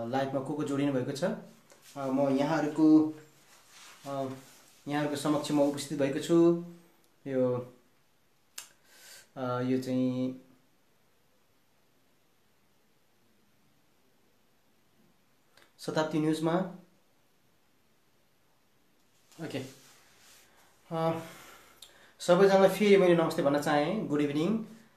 लाइभमा को जोडिनु भएको छ। म यहाँहरूको समक्ष म उपस्थित भएको छु। यो चाहिँ शताब्दी न्युजमा। ओके, सबैजनालाई फेरि मैले नमस्ते भन्न चाहेँ। Good evening.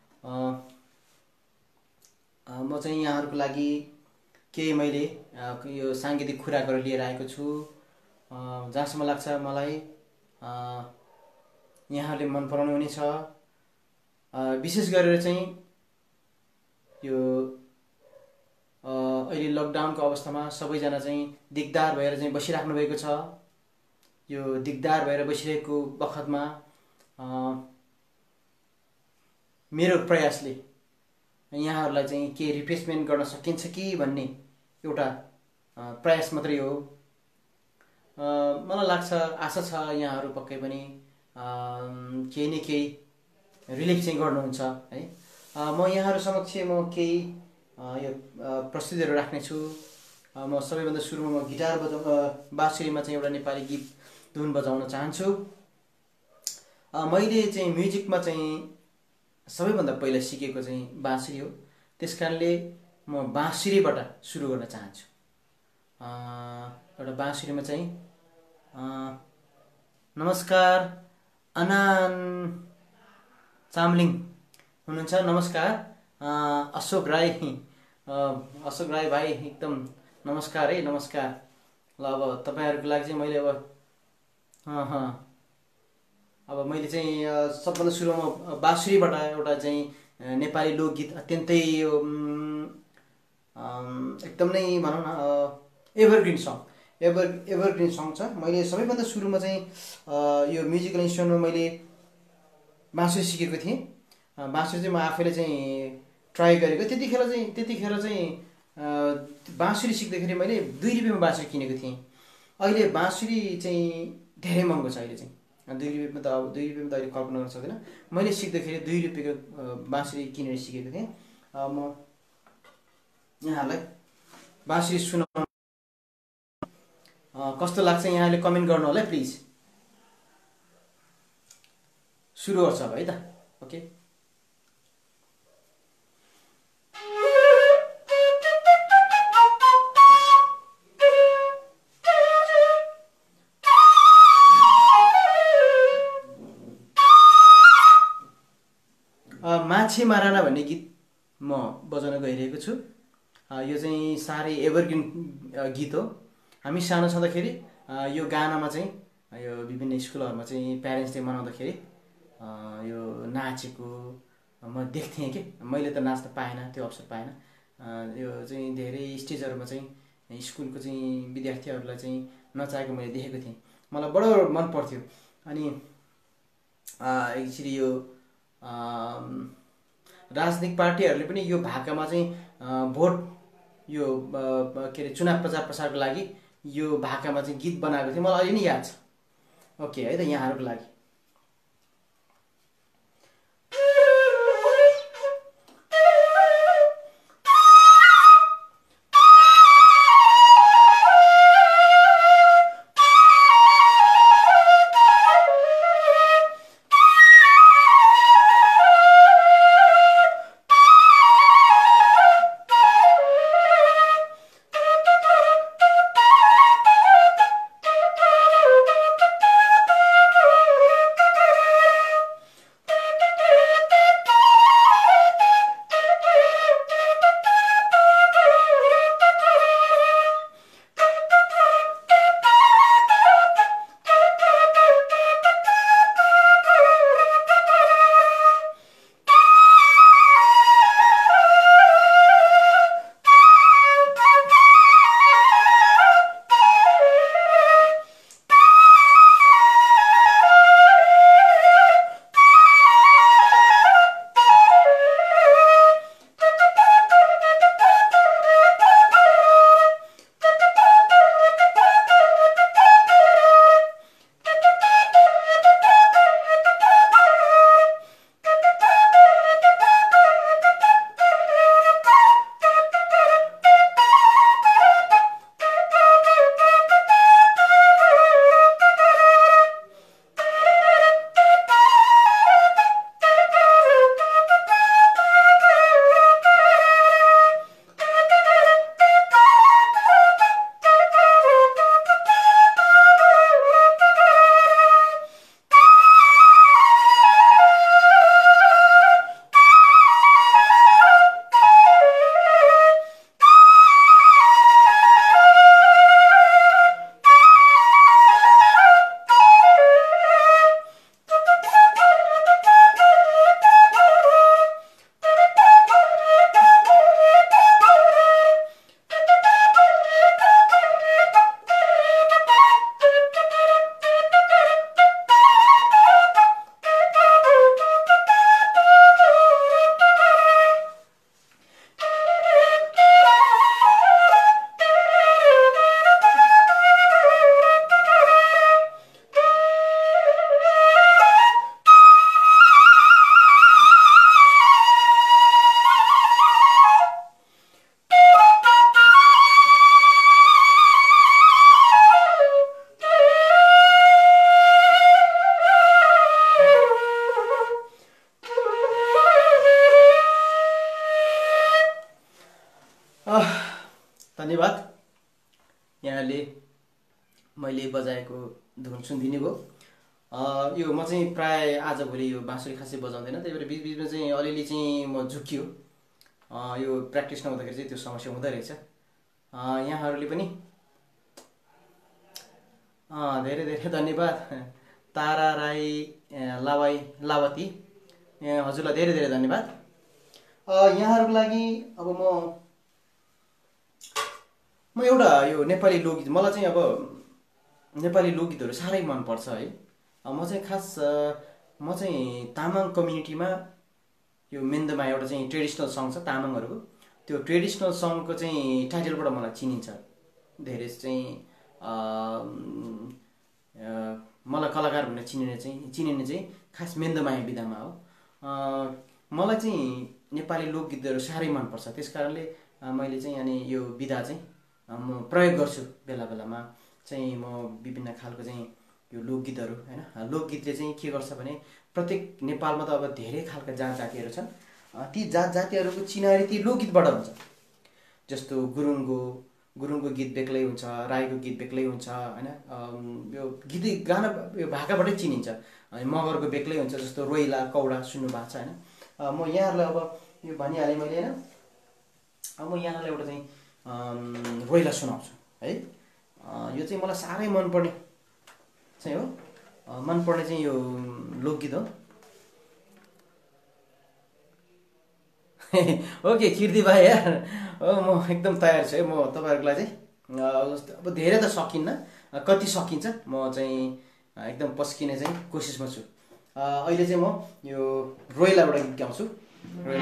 म चाहिँ यहाँहरूको लागि केही मैले यो साङ्गीतिक कुराहरू लिएर आएको छु। जहाँसम्म लाग्छ मलाई यहाँहरूले मन पराउनु हुनेछ। विशेष गरेर चाहिँ यो अहिले लकडाउनको अवस्थामा सबैजना चाहिँ दिगदार भएर चाहिँ बसिराख्नु भएको छ। यो दिगदार भएर बसिरहेको बखतमा मेरो प्रयासले यहाँहरूलाई चाहिँ के रिप्लेसमेन्ट गर्न सकिन्छ कि भन्ने एउटा प्रयास मात्रै हो। मलाई लाग्छ, आशा छ यहाँहरू पक्कै पनि केही न केही रिलिफ चाहिँ गर्नुहुन्छ है। म यहाँहरू समक्ष म केही यो प्रस्तुतिहरू राख्नेछु। म सबैभन्दा सुरुमा म गिटार बाँसुरीमा चाहिँ एउटा नेपाली गीत धुन बजाउन चाहन्छु। मैले चाहिँ म्युजिकमा चाहिँ सबैभन्दा पहिला सिकेको चाहिँ बाँसुरी हो। त्यसकारणले म बाँसुरीबाट सुरु गर्न चाहन्छु। एउटा बाँसुरीमा चाहिँ नमस्कार अनान चामलिङ हुनुहुन्छ। नमस्कार अशोक राई भाइ, एकदम नमस्कार है, नमस्कार। ल अब तपाईँहरूको लागि चाहिँ मैले अब मैले चाहिँ सबभन्दा सुरुमा बाँसुरीबाट एउटा चाहिँ नेपाली लोकगीत, अत्यन्तै यो एकदम नै भनौँ न एभरग्रिन सङ छ। मैले सबैभन्दा सुरुमा चाहिँ यो म्युजिकल इन्स्ट्रुमेन्टमा मैले बाँसुरी सिकेको थिएँ। बाँसुरी चाहिँ म आफैले चाहिँ ट्राई गरेको। त्यतिखेर चाहिँ बाँसुरी सिक्दाखेरि मैले 2 रुपियाँमा बाँसुरी किनेको थिएँ। अहिले बाँसुरी चाहिँ धेरै महँगो छ। अहिले चाहिँ 2 रुपियाँमा त अहिले कल्पना गर्न सक्दैन। मैले सिक्दाखेरि 2 रुपियाँको बाँसुरी किनेर सिकेको थिएँ। म यहाँहरूलाई बाँसुरी सुनाउनु कस्तो लाग्छ यहाँहरूले कमेन्ट गर्नु होला प्लिज। सुरु गर्छ अब है त। ओके, माछे माराना भन्ने गीत म बजाउन गइरहेको छु। यो चाहिँ साह्रै एभरग्रिन गीत हो। हामी सानो छँदाखेरि यो गानामा चाहिँ यो विभिन्न स्कुलहरूमा चाहिँ प्यारेन्ट्स डे मनाउँदाखेरि यो नाचेको म देख्थेँ कि। मैले त नाच्न पाएन, त्यो अवसर पाएन। यो चाहिँ धेरै स्टेजहरूमा चाहिँ स्कुलको चाहिँ विद्यार्थीहरूलाई चाहिँ नचाहेको मैले देखेको थिएँ। मलाई बडो मन पर्थ्यो। अनि एक्चुअली यो राजनीतिक पार्टीहरूले पनि यो भाकामा चाहिँ भोट यो के अरे चुनाव प्रचारको लागि यो भाकामा चाहिँ गीत बनाएको थियो। मलाई अहिले नि याद छ। ओके है त, यहाँहरूको लागि धन्यवाद। यहाँले मैले बजाएको धुन सुनिदिनु भयो। यो म चाहिँ प्राय आजभोलि यो बाँसुरी खासै बजाउँदैन, त्यही भएर बिचबिचमा चाहिँ अलिअलि चाहिँ म झुक्कियो। यो प्र्याक्टिस नहुँदाखेरि चाहिँ त्यो समस्या हुँदो रहेछ। यहाँहरूले पनि धेरै धेरै धन्यवाद। तारा राई लावती हजुरलाई धेरै धेरै धन्यवाद। यहाँहरूको लागि अब म एउटा यो नेपाली लोकगीत, मलाई चाहिँ अब नेपाली लोकगीतहरू साह्रै मनपर्छ है। म चाहिँ तामाङ कम्युनिटीमा यो मेन्दमा एउटा चाहिँ ट्रेडिसनल सङ छ तामाङहरूको, त्यो ट्रेडिसनल सङको चाहिँ टाइटलबाट मलाई चिनिन्छ धेरै चाहिँ। मलाई कलाकार भनेर चिनिने चाहिँ खास मेन्दमाया विधामा हो। मलाई चाहिँ नेपाली लोकगीतहरू साह्रै मनपर्छ, त्यस कारणले मैले चाहिँ अनि यो विधा चाहिँ म प्रयोग गर्छु। बेला बेलामा चाहिँ म विभिन्न खालको चाहिँ यो लोकगीतहरू हैन। लोकगीतले चाहिँ के गर्छ भने प्रत्येक नेपालमा त अब धेरै खालका जात जातिहरू छन्, ती जात जातिहरूको चिनारी ती लोकगीतबाट हुन्छ। जस्तो गुरुङको गीत बेग्लै हुन्छ, राईको गीत बेग्लै हुन्छ हैन। यो गीत गाना यो भाकाबाटै चिनिन्छ। अनि मगरको बेग्लै हुन्छ, जस्तो रोइला कौडा सुन्नु भएको छ हैन। म यहाँहरूलाई अब यो भनिहालेँ मैले हैन। अब म यहाँहरूलाई एउटा चाहिँ रोइला सुनाउँछु है। यो चाहिँ मलाई साह्रै मनपर्ने चाहिँ हो, मनपर्ने चाहिँ यो लोकगीत हो। ओके कीर्ति भाइ यार, म एकदम तयार छु है। म तपाईँहरूको लागि चाहिँ अब धेरै त सकिन्न, कति सकिन्छ म चाहिँ एकदम पस्किने चाहिँ कोसिसमा छु। अहिले चाहिँ म यो रोइलाबाट गीत गाउँछु। रोइला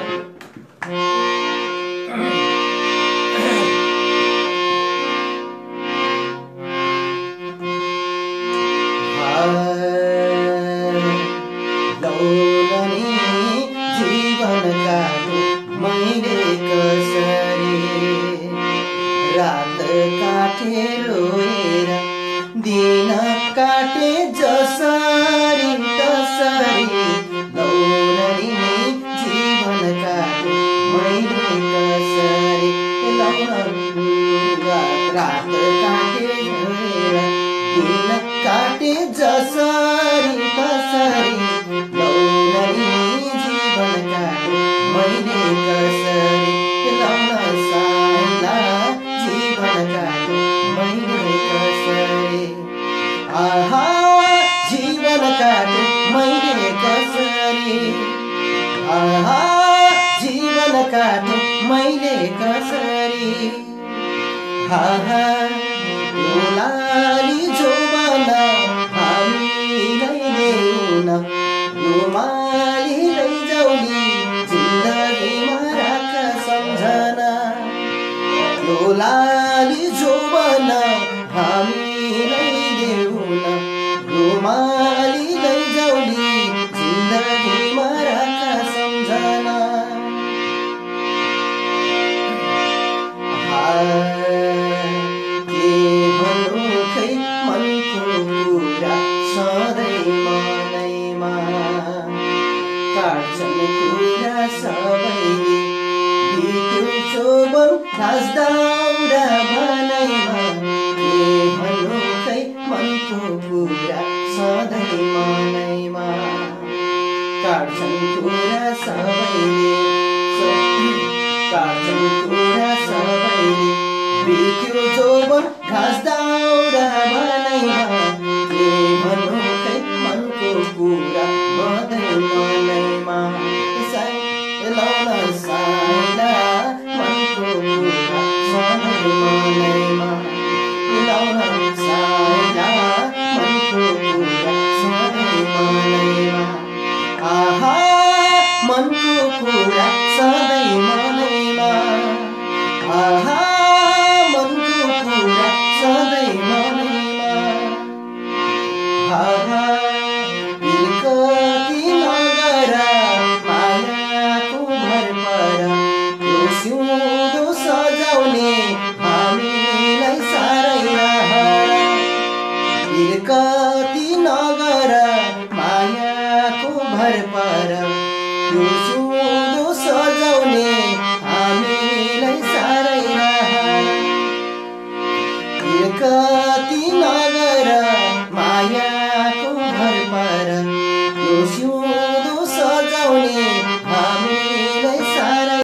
सधैँ कति नगर